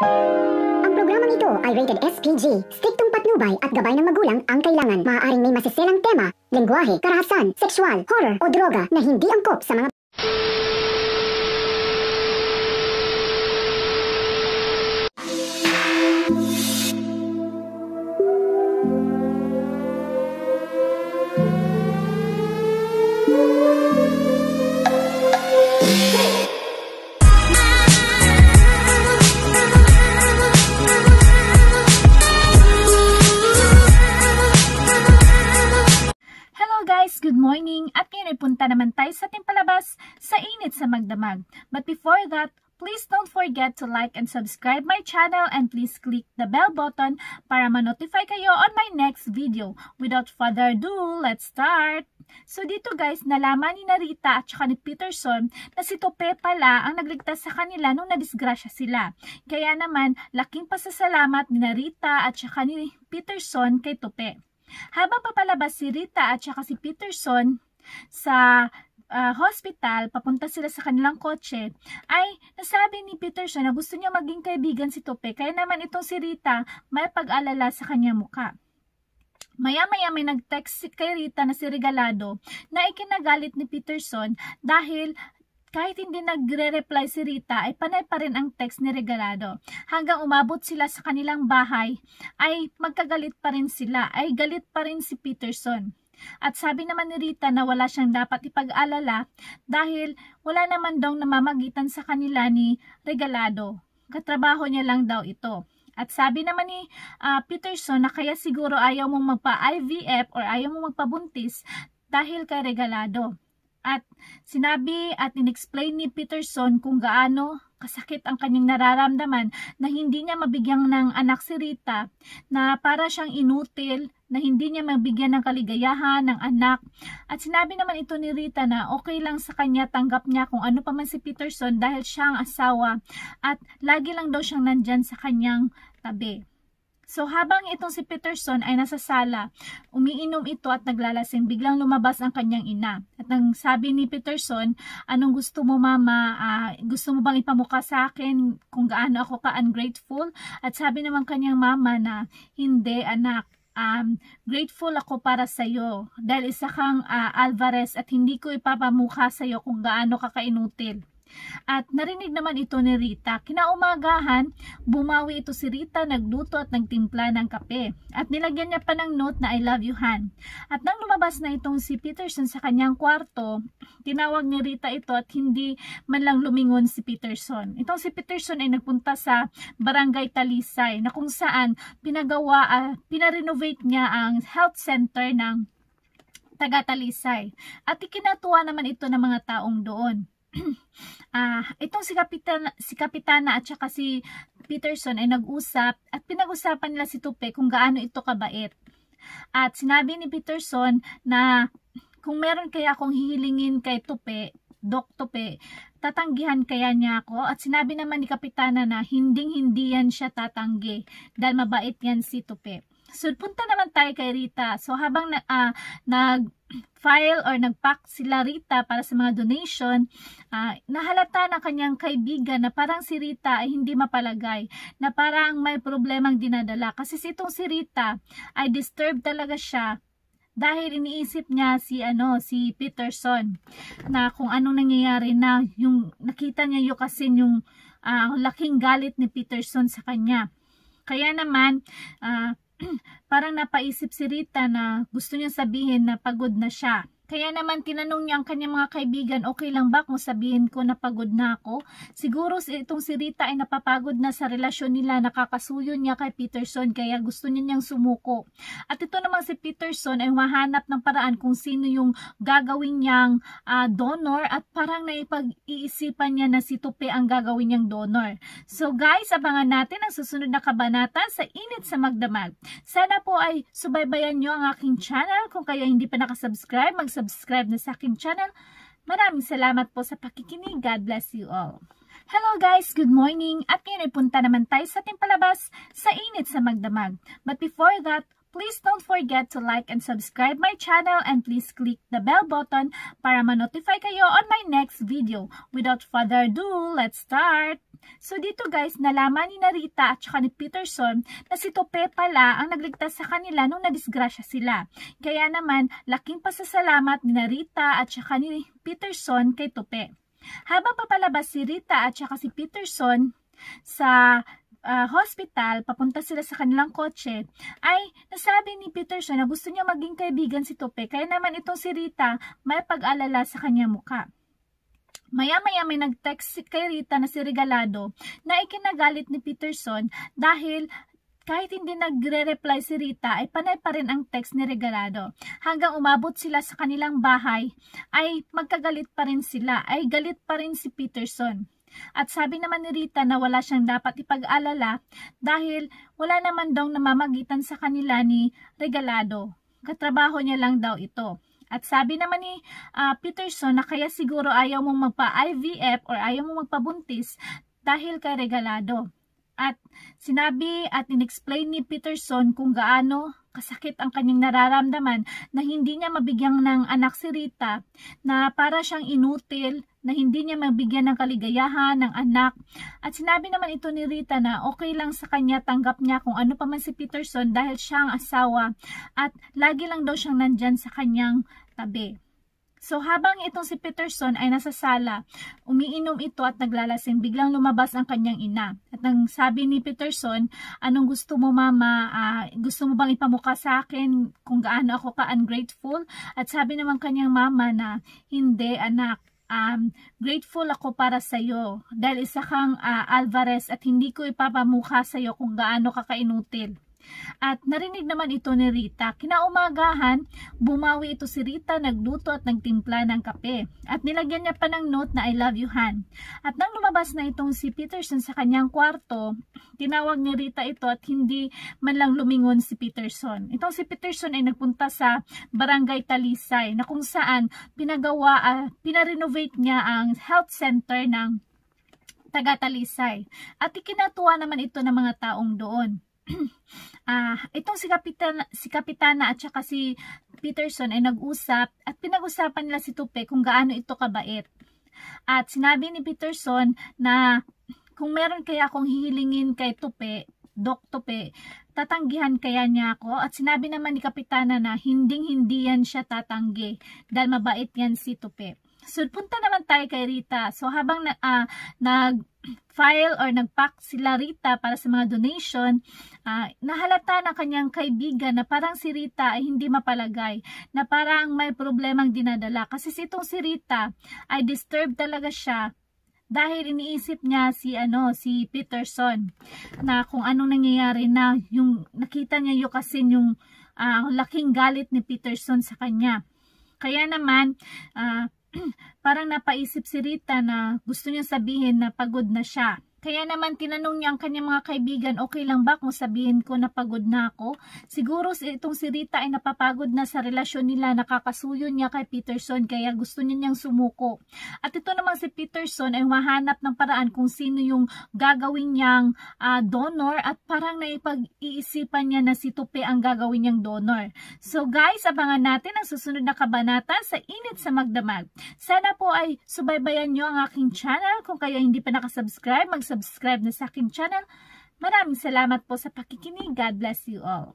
Ang programang ito ay rated SPG. Striktong patnubay at gabay ng magulang ang kailangan. Maaaring may masiselang tema, lengguwahe, karahasan, sexual, horror o droga na hindi angkop sa mga good morning at ngayon ay punta naman tayo sa ating palabas sa Init sa Magdamag. But before that, please don't forget to like and subscribe my channel and please click the bell button para ma-notify kayo on my next video. Without further ado, let's start! So dito guys, nalaman ni Narita at saka ni Peterson na si Tope pala ang nagligtas sa kanila nung nadisgrasya sila. Kaya naman, laking pasasalamat ni Narita at saka ni Peterson kay Tope. Habang papalabas si Rita at saka si Peterson sa hospital, papunta sila sa kanilang kotse, ay nasabi ni Peterson na gusto niya maging kaibigan si Tope. Kaya naman itong si Rita may pag-alala sa kanyang muka. Maya-maya may nag-text kay Rita na si Regalado na ikinagalit ni Peterson dahil kahit hindi nagre-reply si Rita, ay panay pa rin ang text ni Regalado. Hanggang umabot sila sa kanilang bahay, ay magkagalit pa rin sila, ay galit pa rin si Peterson. At sabi naman ni Rita na wala siyang dapat ipag-alala dahil wala naman daw namamagitan sa kanila ni Regalado. Katrabaho niya lang daw ito. At sabi naman ni Peterson na kaya siguro ayaw mong magpa-IVF or ayaw mong magpabuntis dahil kay Regalado. At sinabi at inexplain ni Peterson kung gaano kasakit ang kanyang nararamdaman na hindi niya mabigyang ng anak si Rita, na para siyang inutil, na hindi niya mabigyan ng kaligayahan ng anak. At sinabi naman ito ni Rita na okay lang sa kanya, tanggap niya kung ano pa man si Peterson dahil siya ang asawa at lagi lang daw siyang nandyan sa kanyang tabi. So habang itong si Peterson ay nasa sala, umiinom ito at naglalasing, biglang lumabas ang kanyang ina. At ang sabi ni Peterson, anong gusto mo mama? Gusto mo bang ipamukha sa akin kung gaano ako ka-ungrateful? At sabi naman kanyang mama na, hindi anak, grateful ako para sa iyo dahil isa kang Alvarez at hindi ko ipapamukha sa iyo kung gaano ka kainutil. At narinig naman ito ni Rita. Kinaumagahan, bumawi ito si Rita, nagluto at nagtimpla ng kape. At nilagyan niya pa ng note na I love you Han. At nang lumabas na itong si Peterson sa kanyang kwarto, tinawag ni Rita ito at hindi man lang lumingon si Peterson. Itong si Peterson ay nagpunta sa Barangay Talisay na kung saan pinarenovate niya ang health center ng taga Talisay. At ikinatuwa naman ito ng mga taong doon. Itong si Kapitana at saka si Peterson ay nag-usap at pinag-usapan nila si Tope kung gaano ito kabait. At sinabi ni Peterson na kung meron kaya akong hihilingin kay Tope, Doc Tope, tatanggihan kaya niya ako. At sinabi naman ni Kapitana na hindi yan siya tatanggi dahil mabait yan si Tope. So, punta naman tayo kay Rita. So, habang nag-file or nag-pack sila Rita para sa mga donation, nahalata ng kanyang kaibigan na parang si Rita ay hindi mapalagay, na parang may problemang dinadala. Kasi itong si Rita ay disturbed talaga siya dahil iniisip niya si Peterson na kung anong nangyayari na yung nakita niya kasi yung laking galit ni Peterson sa kanya. Kaya naman, parang napaisip si Rita na gusto niya sabihin na pagod na siya. Kaya naman tinanong niya ang kanyang mga kaibigan, okay lang ba kung sabihin ko na pagod na ako? Siguro itong si Rita ay napapagod na sa relasyon nila, nakakasuyo niya kay Peterson kaya gusto niya niyang sumuko. At ito naman si Peterson ay mahanap ng paraan kung sino yung gagawin niyang donor at parang naipag-iisipan niya na si Tope ang gagawin niyang donor. So guys, abangan natin ang susunod na kabanata sa Init sa Magdamag. Sana po ay subaybayan niyo ang aking channel. Kung kayo hindi pa nakasubscribe, mag-subscribe na sa aking channel. Maraming salamat po sa pakikinig. God bless you all. Hello guys, good morning. At ngayon ay punta naman tayo sa ating palabas sa Init sa Magdamag. But before that, please don't forget to like and subscribe my channel and please click the bell button para ma-notify kayo on my next video. Without further ado, let's start! So dito guys, nalaman ni Narita at saka ni Peterson na si Tope pala ang nagligtas sa kanila nung nadisgrasya sila. Kaya naman, laking pasasalamat ni Narita at saka ni Peterson kay Tope. Habang papalabas si Rita at saka si Peterson sa hospital, papunta sila sa kanilang kotse, ay nasabi ni Peterson na gusto niya maging kaibigan si Tope. Kaya naman itong si Rita may pag-alala sa kanyang mukha. Maya-maya may nag-text kay Rita na si Regalado na ikinagalit ni Peterson dahil kahit hindi nagre-reply si Rita ay panay pa rin ang text ni Regalado. Hanggang umabot sila sa kanilang bahay ay magkagalit pa rin sila, ay galit pa rin si Peterson. At sabi naman ni Rita na wala siyang dapat ipag-alala dahil wala naman daw namamagitan sa kanila ni Regalado. Katrabaho niya lang daw ito. At sabi naman ni Peterson na kaya siguro ayaw mong magpa-IVF or ayaw mong magpabuntis dahil kay Regalado. At sinabi at in-explain ni Peterson kung gaano kasakit ang kanyang nararamdaman na hindi niya mabigyan ng anak si Rita, na para siyang inutil, na hindi niya mabigyan ng kaligayahan ng anak. At sinabi naman ito ni Rita na okay lang sa kanya, tanggap niya kung ano pa man si Peterson dahil siya ang asawa at lagi lang daw siyang nandyan sa kanyang tabi. So habang itong si Peterson ay nasa sala, umiinom ito at naglalasing, biglang lumabas ang kanyang ina. At nang sabi ni Peterson, anong gusto mo mama? Gusto mo bang ipamukha sa akin kung gaano ako ka-ungrateful? At sabi naman kanyang mama na, hindi anak, grateful ako para sa iyo dahil isa kang Alvarez at hindi ko ipapamukha sa iyo kung gaano ka kainutil. At narinig naman ito ni Rita. Kinaumagahan, bumawi ito si Rita, nagluto at nagtimpla ng kape. At nilagyan niya pa ng note na I love you Han. At nang lumabas na itong si Peterson sa kanyang kwarto, tinawag ni Rita ito at hindi man lang lumingon si Peterson. Itong si Peterson ay nagpunta sa Barangay Talisay na kung saan pinarenovate niya ang health center ng taga Talisay. At ikinatuwa naman ito ng mga taong doon. Itong si Kapitana at saka si Peterson ay nag-usap at pinag-usapan nila si Tope kung gaano ito kabait. At sinabi ni Peterson na kung meron kaya akong hihilingin kay Tope, Doc Tope, tatanggihan kaya niya ako. At sinabi naman ni Kapitana na hindi yan siya tatanggi dahil mabait yan si Tope. So punta naman tayo kay Rita. So habang nag-file or nag-pack sila Rita para sa mga donation, nahalata ng kanyang kaibigan na parang si Rita ay hindi mapalagay, na parang may problemang dinadala. Kasi itong si Rita ay disturbed talaga siya dahil iniisip niya si Peterson na kung anong nangyayari, na yung nakita niya yung laking galit ni Peterson sa kanya. Kaya naman parang napaisip si Rita na gusto niya sabihin na pagod na siya. Kaya naman tinanong niya ang kanyang mga kaibigan, okay lang ba kung sabihin ko na pagod na ako? Siguro itong si Rita ay napapagod na sa relasyon nila, nakakasuyo niya kay Peterson kaya gusto niyang sumuko. At ito naman si Peterson ay mahanap ng paraan kung sino yung gagawin niyang donor at parang naipag-iisipan niya na si Tope ang gagawin niyang donor. So guys, abangan natin ang susunod na kabanata sa Init sa Magdamag. Sana po ay subaybayan niyo ang aking channel. Kung kaya hindi pa nakasubscribe, mag-subscribe na sa aking channel. Maraming salamat po sa pakikinig. God bless you all.